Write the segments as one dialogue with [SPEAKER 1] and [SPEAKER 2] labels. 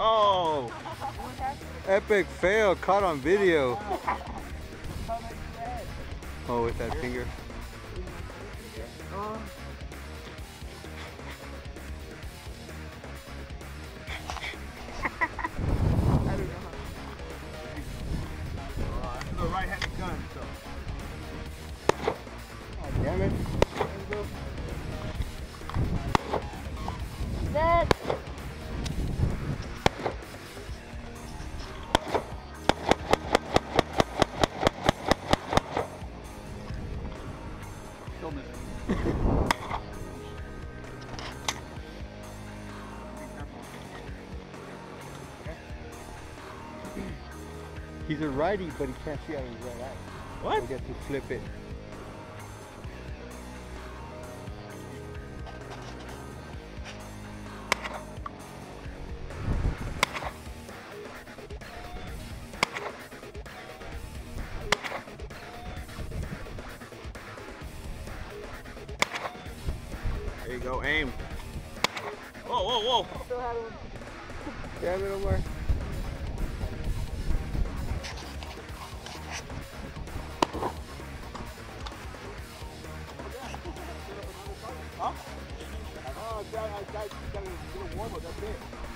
[SPEAKER 1] Oh! Epic fail, caught on video. Oh, with that finger.
[SPEAKER 2] The right-handed gun, so.
[SPEAKER 1] Oh, damn it.
[SPEAKER 3] That.
[SPEAKER 2] Still missing.
[SPEAKER 1] He's a righty, but he can't see out of his right eye.
[SPEAKER 2] What?
[SPEAKER 1] He gets to flip it.
[SPEAKER 2] There you go, aim. Whoa, whoa, whoa.
[SPEAKER 1] Damn it, Omar.
[SPEAKER 2] Huh? Oh, I got a little warm up, that's it.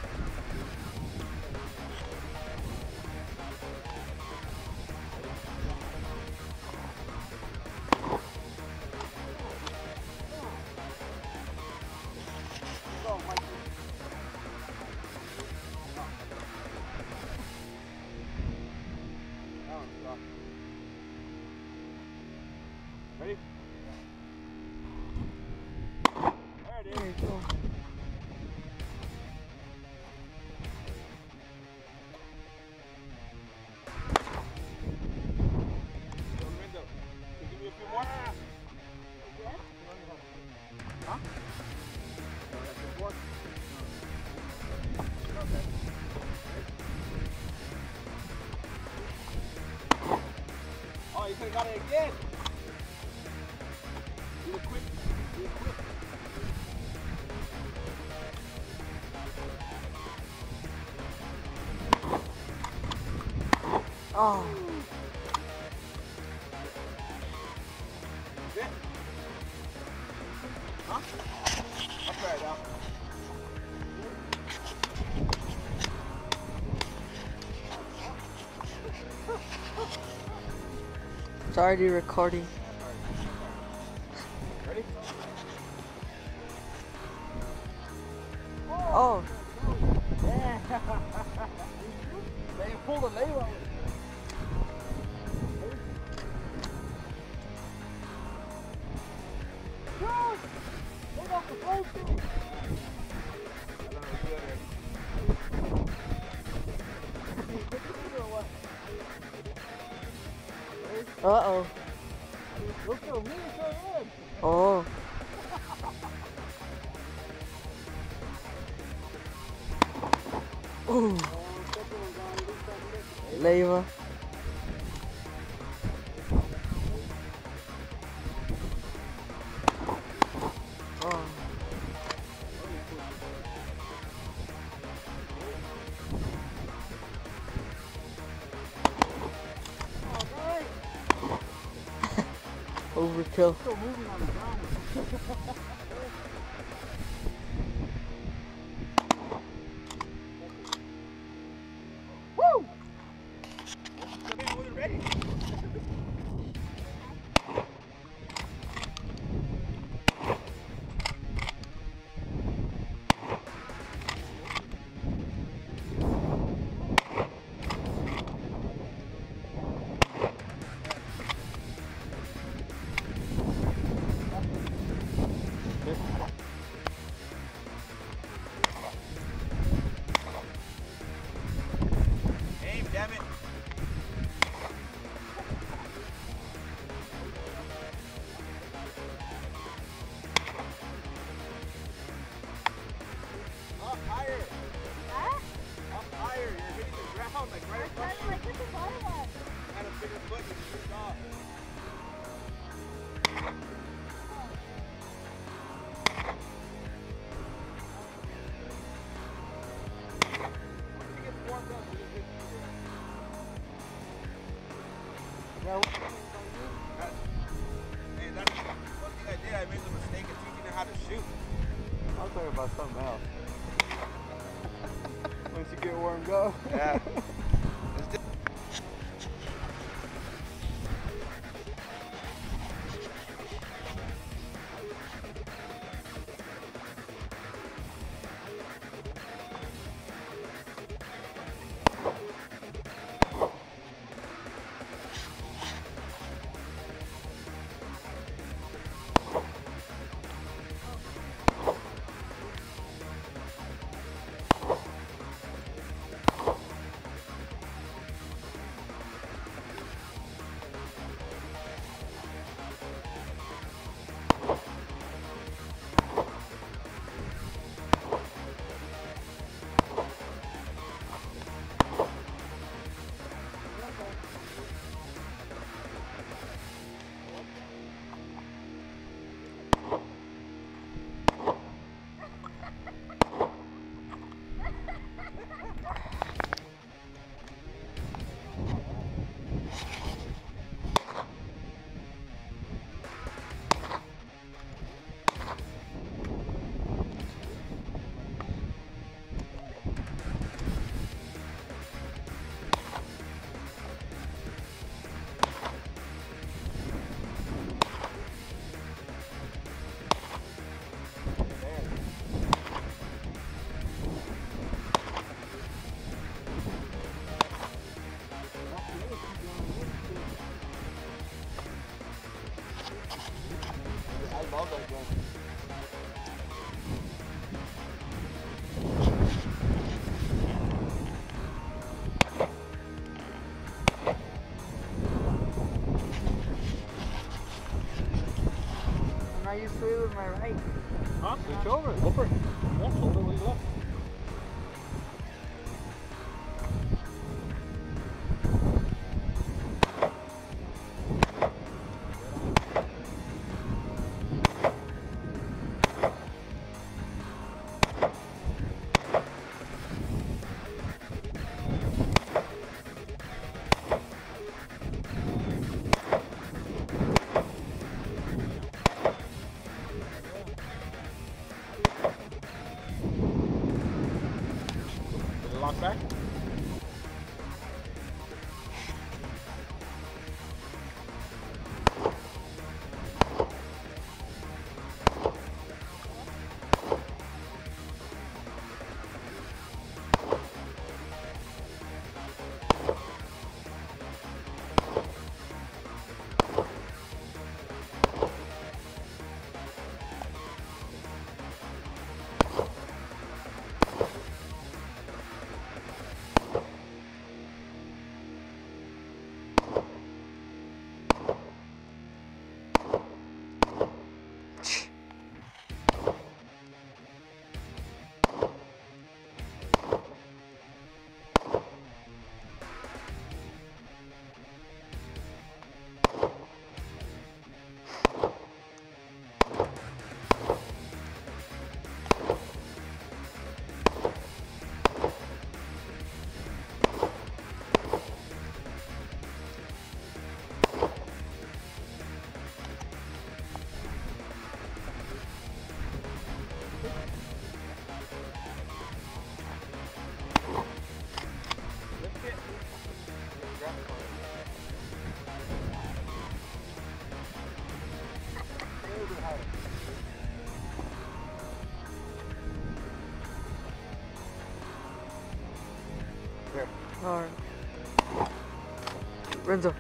[SPEAKER 2] Ready? There it is.
[SPEAKER 3] There you go.
[SPEAKER 2] Window. Can you give me a few more? Huh? Okay. Oh, you could have got it again. Do it quick. Do it quick.
[SPEAKER 3] Oh.
[SPEAKER 2] Is it? Huh? I'll try it out.
[SPEAKER 3] It's already recording.
[SPEAKER 2] Ready?
[SPEAKER 3] Oh.
[SPEAKER 2] Yeah. They pulled a lever. Look off the flame.
[SPEAKER 3] Uh-oh.
[SPEAKER 2] Look at me,
[SPEAKER 3] Oh. Ooh. Lever. Oh. Overkill.
[SPEAKER 2] Still moving on the ground. Woo! We're ready. Aim, damn it. Up higher.
[SPEAKER 4] Huh?
[SPEAKER 2] Up higher. You're hitting the ground like right
[SPEAKER 4] I
[SPEAKER 2] above
[SPEAKER 4] started
[SPEAKER 2] you.
[SPEAKER 4] like this is all of us.
[SPEAKER 2] Had a bigger foot and shoot off. Hey, that's one thing I did. I made the mistake of teaching her how to shoot.
[SPEAKER 1] I'm talking about something else. Once you get warmed up.
[SPEAKER 2] Yeah. I love that gun.
[SPEAKER 3] I'm not used to it with my right.
[SPEAKER 2] Huh?
[SPEAKER 1] Switch over.
[SPEAKER 2] Go for it. Yeah, shoulder with your left. Did it lock back?
[SPEAKER 3] Alright. Renzo.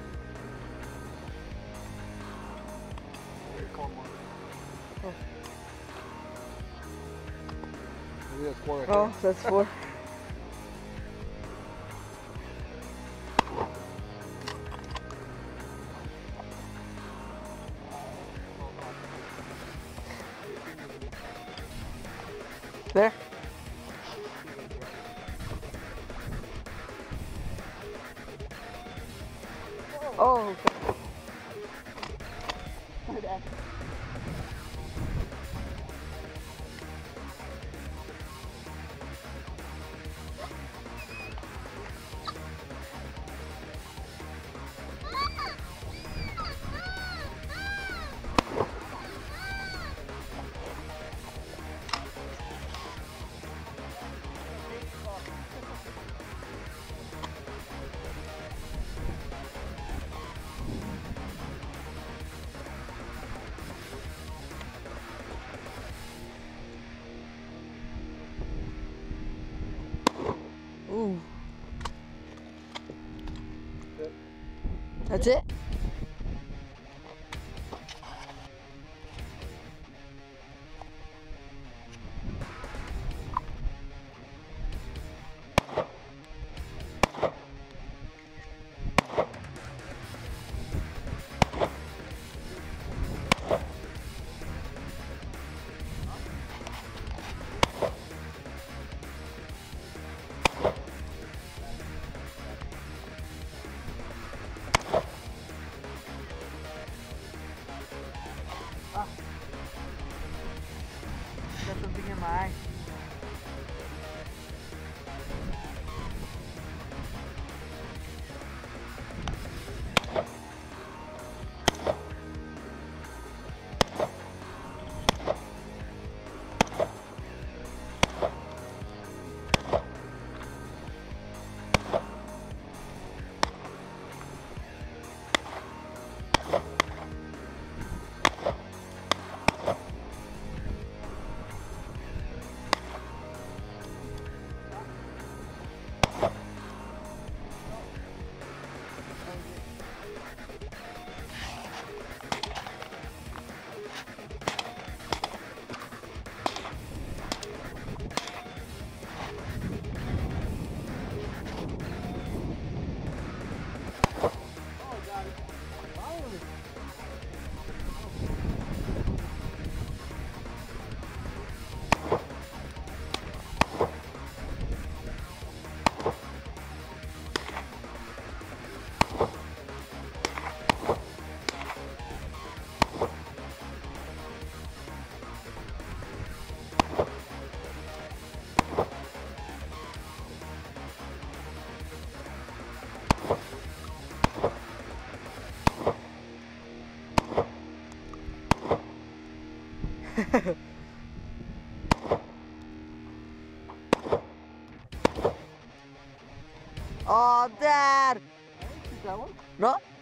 [SPEAKER 1] Maybe that's 4 right
[SPEAKER 3] Oh, that's 4. There. Oh, okay.
[SPEAKER 4] My bad.
[SPEAKER 3] Ooh. That's it? Got something in my eye. Oh, Dad!
[SPEAKER 2] That one?
[SPEAKER 3] No?